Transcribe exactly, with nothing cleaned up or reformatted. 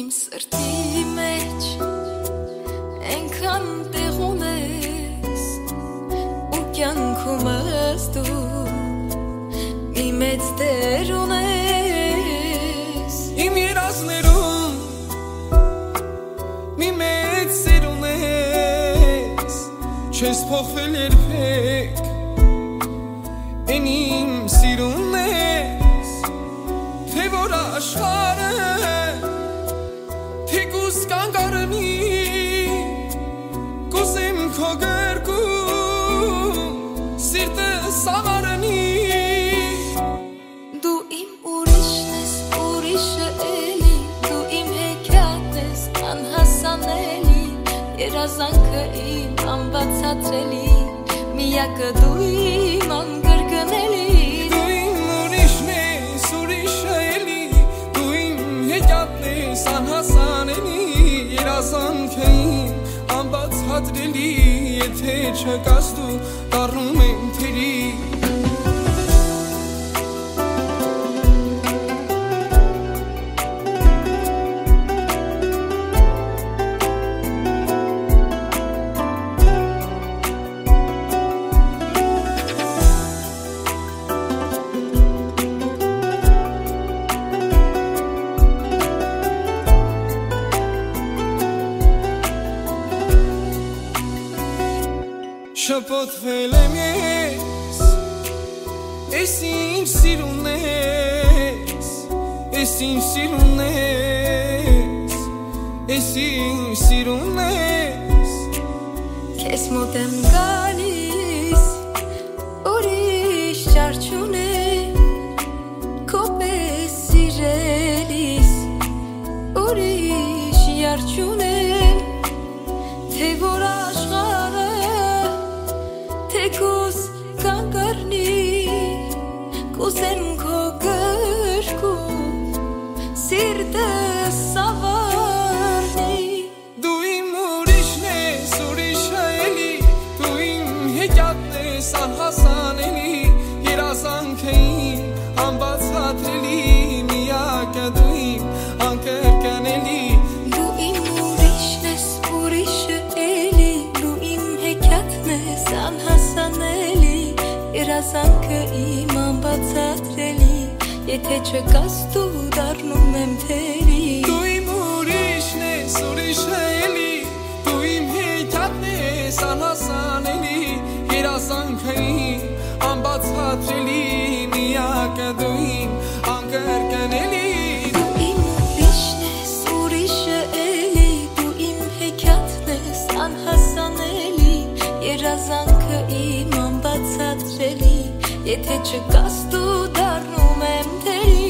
Իմ սրտի մեջ այնքան տեղ ունես ու կյանքումս դու մի մեծ տեր ունես Իմ երազներում մի մեծ սեր ունես Չես փոխվել երբեք Էն իմ սիրունն ես Թե որ աշխարհը Թեկուզ կանգ առնի Կուզեմ քո գրկում Սիրտս աղարնի Դու իմ ուրիշն ես, ուրիշը էլի Դու իմ հեքիաթն ես, անհասանելի Երազանքը իմ անբացատրելի Միակը դու իմ անկրկնելի Դու իմ ուրիշն ես, ուրիշը էլի Դու իմ հեքիաթն ես, անհասանելի Երազանքը իմ անբացատրելի Եթե չկաս դու դառնում եմ թերի Շփոթվել եմ ես Էս ինչ սիրուն ես Էս ինչ սիրուն ես Էս ինչ սիրուն ես Քեզ մոտ եմ գալիս Ուրիշ ճար չունեմ Քո պես սիրելիս Ուրիշ յար չունեմ Թե որ աշխարհը Թեկուզ կանգ առնի Կուզեմ քո գրկում Սիրտս աղարնի Դու իմ ուրիշն ես, ուրիշը էլի Դու իմ հեքիաթն ես, անհասանելի Երազանքը իմ անբացատրելի Միակը դու իմ անկրկնելի Դու իմ ուրիշն ես, ուրիշը էլի Դու իմ հեքիաթն ես, անհասանելի Երազանքը իմ անբացատրելի Եթե չկաս դու դառնում եմ թերի Դու իմ ուրիշն ես, ուրիշը էլի Դու իմ հեքիաթն ես, անհասանելի Երազանքը իմ անբացատրելի Միակը դու իմ անկրկնելի Դու իմ ուրիշն ես, ուրիշը էլի Դու իմ հեքիաթն ես, անհասանելի Երազանքը իմ անբացատրելի Եթե չկաս դու դառնում եմ թերի